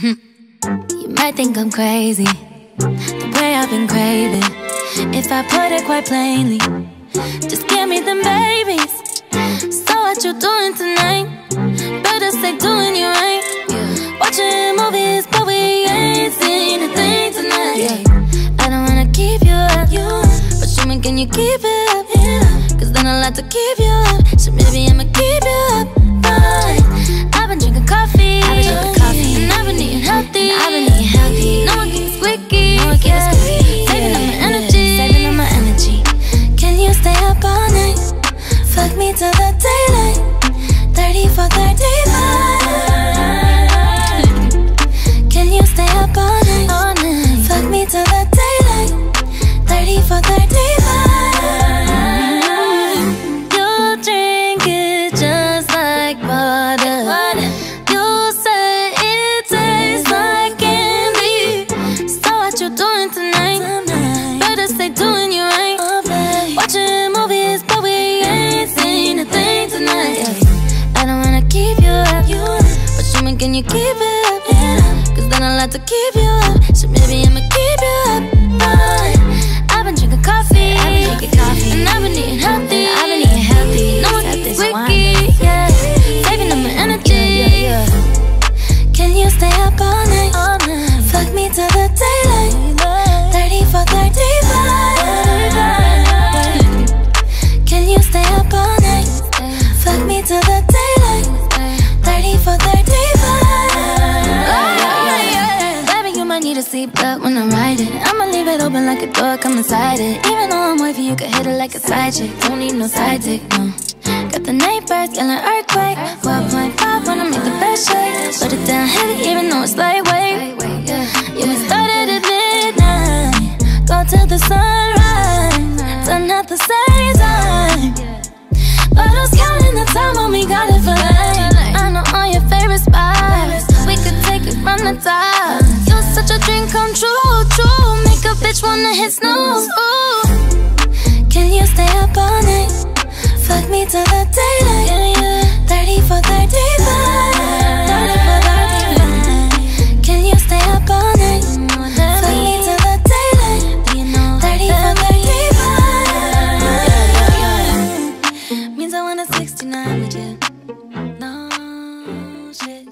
You might think I'm crazy, the way I've been craving. If I put it quite plainly, just give me them babies. So what you doing tonight? Better stay doing you right. Watching movies, but we ain't seen a thing tonight. I don't wanna keep you up, but show me, can you keep it up? Cause then I'll have to keep you up. So maybe I'ma keep you up. Fine. I've been drinking coffee, and I've been eating healthy. No one keeps squeaky, saving up my energy. Can you stay up all night? Fuck me till the daylight. 30 for 35. Can you stay up all night? Fuck me till the daylight. 30 for 35. You drink it just like water. You say it tastes like candy. So what you doing tonight? Better stay doing you right. Watching movies, but we ain't seen a thing tonight. I don't wanna keep you up, but show me, can you keep it up? Cause then I'll have to keep you up. So maybe I'ma keep you up. Fine. I've been drinking coffee, and I've been eating healthy. No one keeps squeaky, saving up my energy. Can you stay up all night? Fuck me till the daylight. 30 for 35. Can you stay up all night? Fuck me till the daylight. 30 for 35. Baby, you might need a seatbelt when I'm riding. I'ma leave it open like a door, come inside it. Even though I'm wavy, you can hit it like a side chick. Don't need no side dick, no. Got the neighbors yelling earthquake. 4.5 when I make the bed shake. Put it down heavy even though it's lightweight. Yeah, we started at midnight, go till the sunrise. Done at the same time, but who's counting the time when we got it for life? I know all your favorite spots, we could take it from the top. You're such a dream come true, true. Make a bitch wanna hit snooze. Ooh. Can you stay up all night? Fuck me till the daylight. 30 for 35. 30 for 35. Can you stay up all night? Fuck me till the daylight. 30 for 35. Means I want a 69 with you. No shit.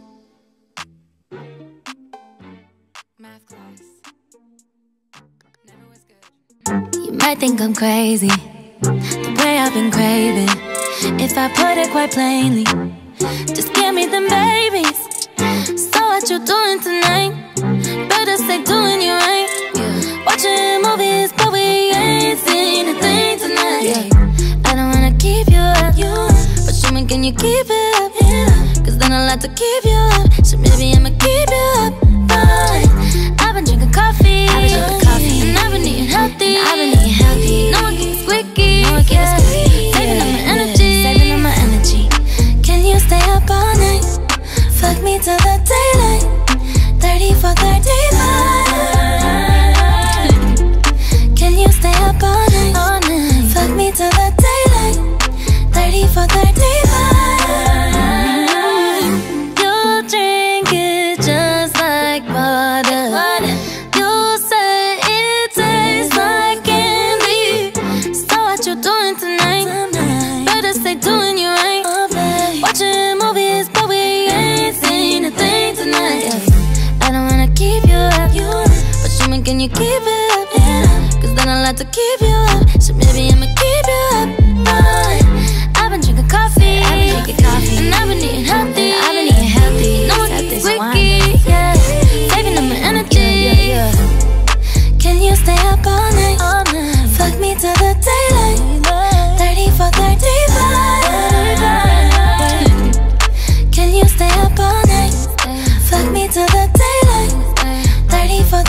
Math class never was good. You might think I'm crazy, the way I've been craving. If I put it quite plainly, just give me them babies. So what you doing tonight? Better stay doing you right. Watching movies, but we ain't seen a thing tonight. I don't wanna keep you up, but show me, can you keep it up? Cause then I'll have to keep you up. So maybe I'ma keep you up. Fine. I've been drinking coffee, and I've been eating healthy. No one keeps squeaky, saving up my energy. Can you stay up all night? Fuck me till the daylight. 30 for 35. Can you stay up all night? Fuck me till the daylight. 30 for 35. You drink it just like water. You say it tastes like candy. So what you doing tonight? Better stay doing you right. Watching movies, but we ain't seen a thing tonight. I don't wanna keep you up, but show me, can you keep it up? Cause then I'll have to keep you up. So maybe I'ma keep you up. Fine. I've been drinking coffee, and I've been eating healthy. No one keeps squeaky, saving up my energy. Can you stay up all night? Fuck me till the daylight. 30 for 35. Can you stay up all night? Fuck me till the daylight. 30 for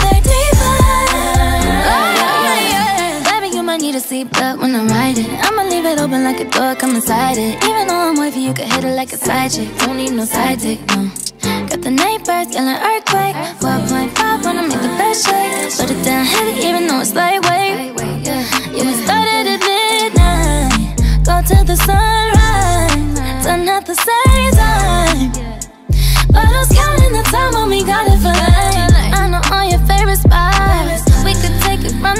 35. Baby, you might need a seatbelt when I'm riding. I'ma leave it open like a door, come inside it. Even though I'm wavy, you can hit it like a side chick. Don't need no side dick, no. Got the neighbors yelling earthquake. 4.5 when I make the bed shake. Put it down heavy even though it's lightweight. Yeah, we started at midnight, go till the sunrise. Done at the same time, but who's counting the time when we got it for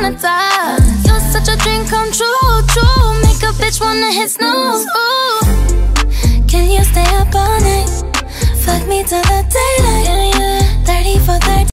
on the top. You're such a dream come true, true. Make a bitch wanna hit snooze. Ooh. Can you stay up all night? Fuck me till the daylight.